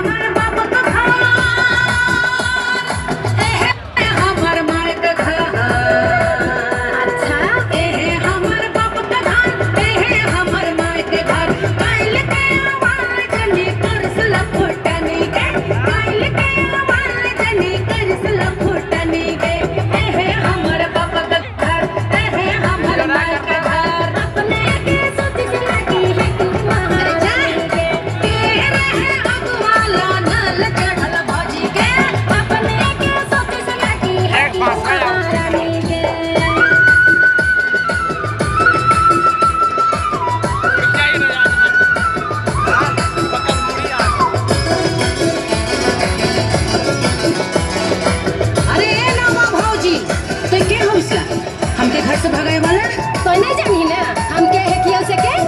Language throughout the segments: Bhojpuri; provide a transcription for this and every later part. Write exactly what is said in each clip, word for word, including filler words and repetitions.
हमके घर से भगाए वाला तो नहीं जानी ना हम के है किया से के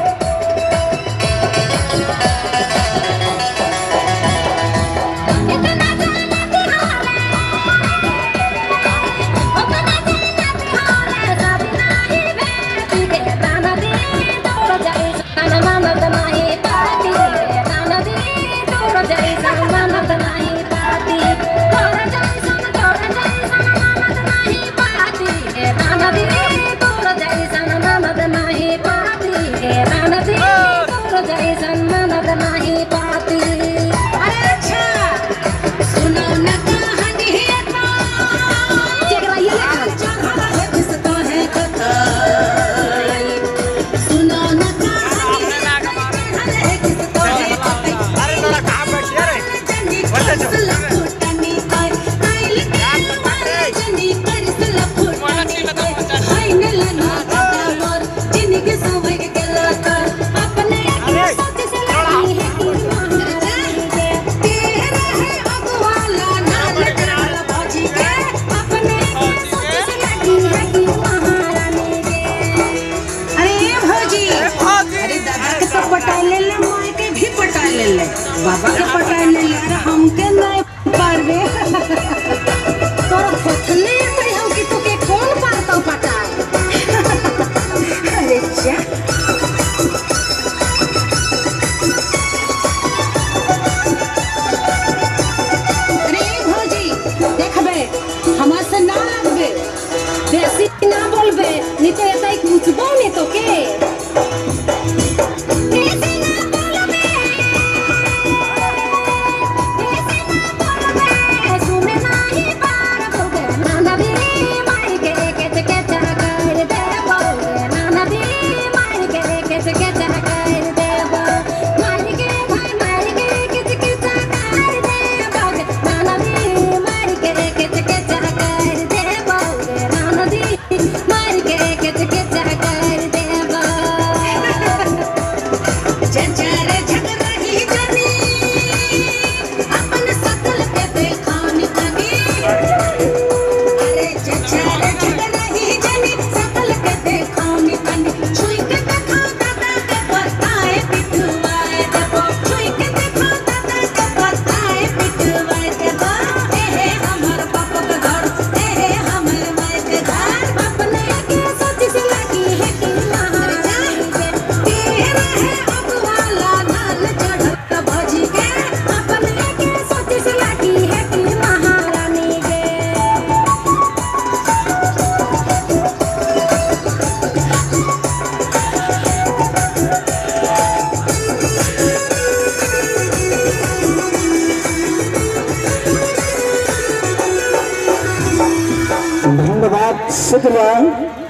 इतना जानती हाले उतना जानती हाले सब नहीं बेटी के ताना दी तो जाए ताना मानत नहीं पाती ताना दी तो जाए ताना मानत नहीं पाती तोर जाए सन तोर जाए सन मानत नहीं पाती ताना दी नहीं पाती रानती तो जैसन मनद नहीं पाती। अरे अच्छा सुनो न कहानी है तो जगरा ये जगरा है किसको है कथा सुनो न कहानी है किसको है कथा अरे थोड़ा कहाँ बैठिए रे बच्चे जो लफुटनी आई आई लिखे जनी कर लफुटनी हाय न लना जिंदगी सुबह के लाता अपने सोच से लगी है कि तेरा है अगवाला नाल चढ़ा बाजी के अपने सोच से लगी है कि महारानी के। अरे भौजी अरे दादा के तो पटा ले ले माई के भी पटा ले ले बाबा के पटा ले ले अरे हमके नहीं पारवे तोरा खोथले तो हम कि तू के कौन पारता पटा अरे जा अरे भौजी देखबे हमार से ना लगबे बेसी ना बोलबे नहीं तो एतै कुछबो नहीं तो के बेसी ना बोलबे बेसी ना बोलबे सुने नहीं पार बोलबे नाना भी माई के के के कर दे बोलबे नाना भी माई के के के कर दे माई के भाई माई के के के कर दे बोलबे नाना भी माई के के के कर दे बोलबे नाना भी माई के के के कर दे जंजर झग रही जनी अपन सकल के देखानी लगी अरे जंजर झग रही जनी सकल के देखानी लगी छुई के देखा दादा के बताए पिटवाए देबो छुई के देखा दादा के बताए पिटवाए देबो ए हमर बाप के घर ए हमर माई के घर अपने के सोच से लगी है कि महारानी के तेरा है अगवाला नाल चढ़ भजी के अपने के सोच से लगी है कि महारानी के। धन्यवाद शुक्रिया।